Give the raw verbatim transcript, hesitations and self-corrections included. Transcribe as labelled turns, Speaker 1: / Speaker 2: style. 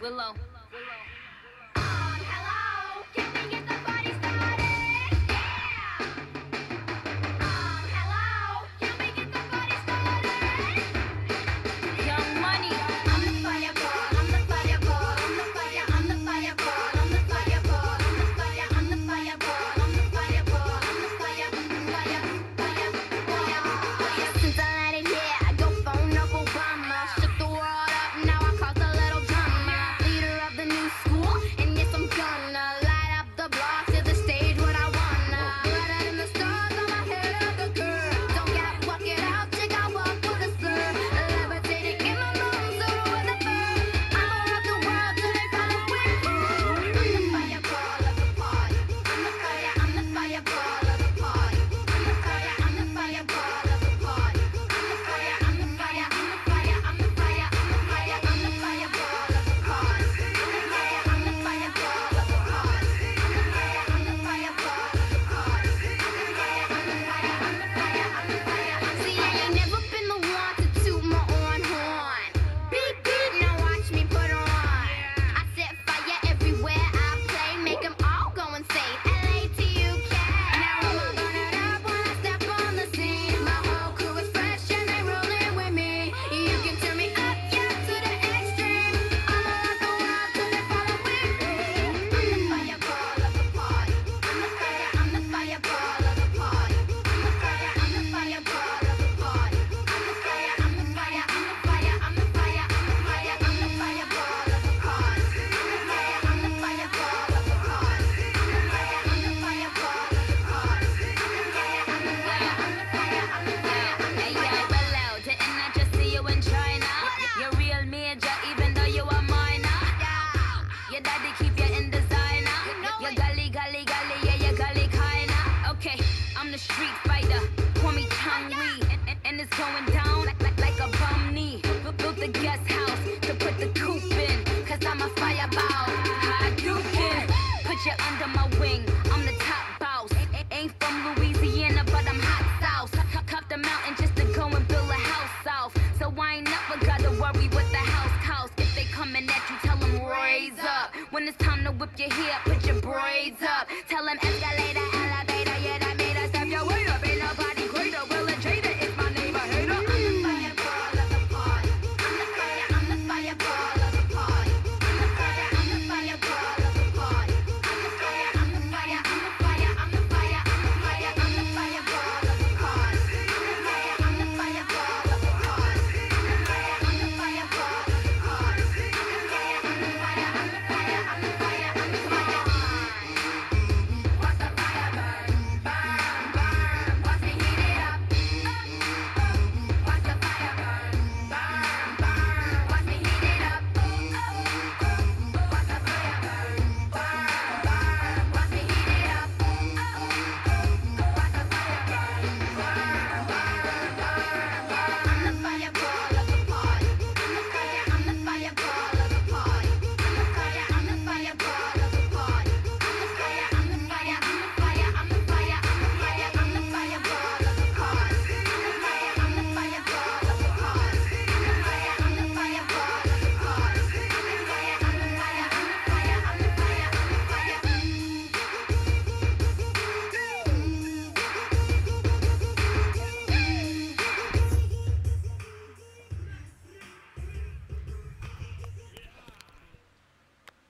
Speaker 1: Willow.
Speaker 2: Hello, can we get the party started? Yeah. Um, hello, can we get the party started?
Speaker 1: Young Money.
Speaker 2: I'm the fireball, I'm the fireball, I'm the fire, I'm the fireball, I'm the fireball, I'm the fire, I'm the fireball, I'm the fireball, I'm the fire, fire, fire, fire. Since I landed here, I go phone up Obama, shook the world up, now I cause a little drama. Leader of the new school, and yes I'm gonna light up the block to the stage when I wanna. Brighter than the stars on my head of the curve. Don't get up, walk it out, check out walk with a slur. Levitating in my lungs, so with a bird. I'ma rock the world till they follow with me. I'm the fireball of the party. I'm the fire, I'm the fireball of the party. I'm the fire, I'm the fireball of the party. I'm the fire, I'm the fire, I'm the fire, I'm the fire, I'm the fire, I'm the fireball of the party. I'm the fire, I'm the fireball of the party. I'm the fire, I'm the fireball of the party. I'm the fire, I'm the fire, I'm the fire, I'm the fire. See, I ain't never been the one to toot my own horn. Beep beep, now watch me put her on. I set fire everywhere I play, make 'em all go insane. L A to U K. Now I'ma burn it up when I step on the scene. My whole crew is fresh and they rolling with me. You can turn me up, yeah, to the extreme. I'ma rock the world till they follow with me. I'm the fireball of the party. I'm the fire, I'm the fireball of the party. I'm the fire, I'm the fireball of the party. I'm the fire, I'm the fire, I'm the fire, I'm the fire, I'm the fire, I'm the fireball of the party. I'm the fire, I'm the fireball of the party. I'm the fire, I'm the fireball of the party. I'm the fire, I'm the fire, I'm the fire, I'm the fire, I'm the
Speaker 1: Hey,
Speaker 2: fire.
Speaker 1: yo, Willow, didn't I just see you in China? You're real major, even though you are minor. Your daddy keep you in designer. Your gully, gully, gully, yeah, your gully kinda. Okay, I'm the street fighter. Call me Chang Wee, and, and, and it's going down like, like, like a bum knee. Bu- Built the guest house to put the coop in, cause I'm a fireball. Hadouken, put you under my wing. I'm the top boss. A- a- Ain't from Louisiana, but I'm hot sauce. Top, top the mountain just to go and build a house off. So I ain't never gotta worry what the house costs. If they coming at you, tell them raise up. When it's time to whip your hair, put